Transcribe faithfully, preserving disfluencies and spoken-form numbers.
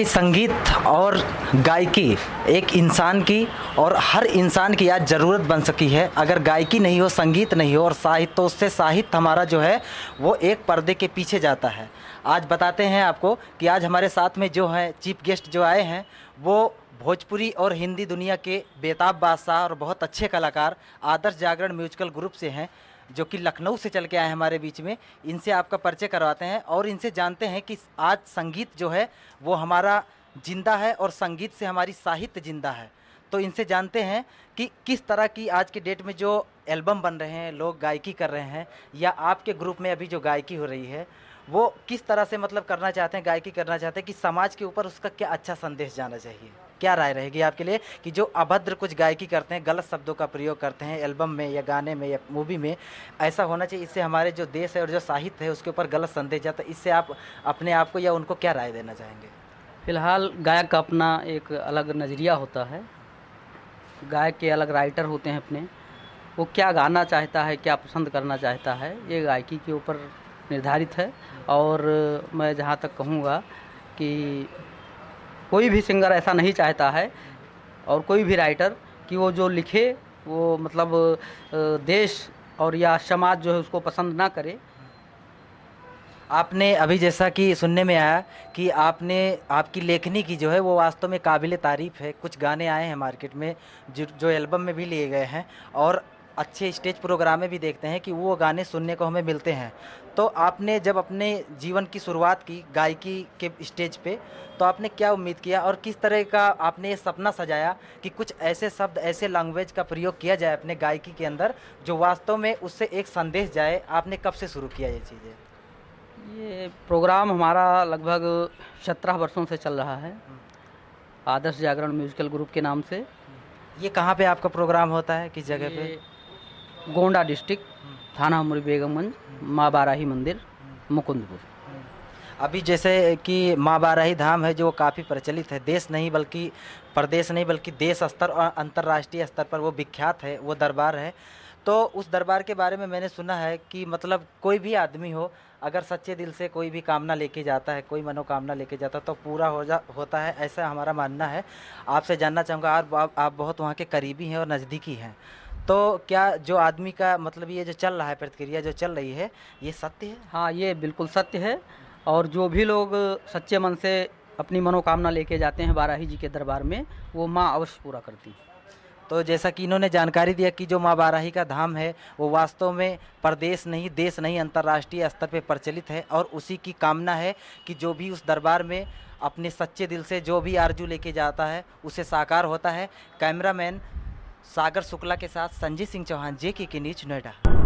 कि संगीत और गायकी एक इंसान की और हर इंसान की आज ज़रूरत बन सकी है। अगर गायकी नहीं हो, संगीत नहीं हो और साहित्य, तो उससे साहित्य हमारा जो है वो एक पर्दे के पीछे जाता है। आज बताते हैं आपको कि आज हमारे साथ में जो हैं चीफ गेस्ट जो आए हैं वो भोजपुरी और हिंदी दुनिया के बेताब बादशाह और बहुत अच्छे कलाकार आदर्श जागरण म्यूजिकल ग्रुप से हैं, जो कि लखनऊ से चल के आए हैं हमारे बीच में। इनसे आपका परिचय करवाते हैं और इनसे जानते हैं कि आज संगीत जो है वो हमारा जिंदा है और संगीत से हमारी साहित्य जिंदा है। तो इनसे जानते हैं कि किस तरह की आज के डेट में जो एल्बम बन रहे हैं, लोग गायकी कर रहे हैं, या आपके ग्रुप में अभी जो गायकी हो रही है वो किस तरह से मतलब करना चाहते हैं, गायकी करना चाहते हैं कि समाज के ऊपर उसका क्या अच्छा संदेश जाना चाहिए। क्या राय रहेगी आपके लिए कि जो अभद्र कुछ गायकी करते हैं, गलत शब्दों का प्रयोग करते हैं एल्बम में या गाने में या मूवी में, ऐसा होना चाहिए? इससे हमारे जो देश है और जो साहित्य है उसके ऊपर गलत संदेश जाता है। इससे आप अपने आप को या उनको क्या राय देना चाहेंगे? फ़िलहाल गायक का अपना एक अलग नज़रिया होता है, गायक के अलग राइटर होते हैं अपने, वो क्या गाना चाहता है, क्या पसंद करना चाहता है, ये गायकी के ऊपर निर्धारित है। और मैं जहाँ तक कहूँगा कि कोई भी सिंगर ऐसा नहीं चाहता है और कोई भी राइटर कि वो जो लिखे वो मतलब देश और या समाज जो है उसको पसंद ना करे। आपने अभी जैसा कि सुनने में आया कि आपने आपकी लेखनी की जो है वो वास्तव में काबिल तारीफ़ है। कुछ गाने आए हैं मार्केट में जो जो एल्बम में भी लिए गए हैं और अच्छे स्टेज प्रोग्राम में भी देखते हैं कि वो गाने सुनने को हमें मिलते हैं। तो आपने जब अपने जीवन की शुरुआत की गायकी के स्टेज पे, तो आपने क्या उम्मीद किया और किस तरह का आपने ये सपना सजाया कि कुछ ऐसे शब्द, ऐसे लैंग्वेज का प्रयोग किया जाए अपने गायकी के अंदर जो वास्तव में उससे एक संदेश जाए? आपने कब से शुरू किया ये चीज़ें? ये प्रोग्राम हमारा लगभग सत्रह वर्षों से चल रहा है, आदर्श जागरण म्यूजिकल ग्रुप के नाम से। ये कहाँ पे आपका प्रोग्राम होता है, किस जगह पे? गोंडा डिस्ट्रिक्ट, थाना मुरी बेगमगंज, माँ बाराही मंदिर, मुकुंदपुर। अभी जैसे कि माँ बाराही धाम है जो काफ़ी प्रचलित है, देश नहीं बल्कि प्रदेश नहीं बल्कि देश स्तर और अंतर्राष्ट्रीय स्तर पर वो विख्यात है, वो दरबार है। तो उस दरबार के बारे में मैंने सुना है कि मतलब कोई भी आदमी हो, अगर सच्चे दिल से कोई भी कामना लेके जाता है, कोई मनोकामना लेके जाता है तो पूरा हो जा होता है, ऐसा हमारा मानना है। आपसे जानना चाहूँगा, आप, आप आप बहुत वहाँ के करीबी हैं और नज़दीकी हैं, तो क्या जो आदमी का मतलब ये जो चल रहा है, प्रतिक्रिया जो चल रही है, ये सत्य है? हाँ, ये बिल्कुल सत्य है। और जो भी लोग सच्चे मन से अपनी मनोकामना लेके जाते हैं बाराही जी के दरबार में, वो माँ अवश्य पूरा करती है। तो जैसा कि इन्होंने जानकारी दिया कि जो माँ बाराही का धाम है वो वास्तव में प्रदेश नहीं, देश नहीं, अंतर्राष्ट्रीय स्तर पे प्रचलित है और उसी की कामना है कि जो भी उस दरबार में अपने सच्चे दिल से जो भी आरजू लेके जाता है उसे साकार होता है। कैमरामैन सागर शुक्ला के साथ संजय सिंह चौहान, जे के न्यूज़, नोएडा।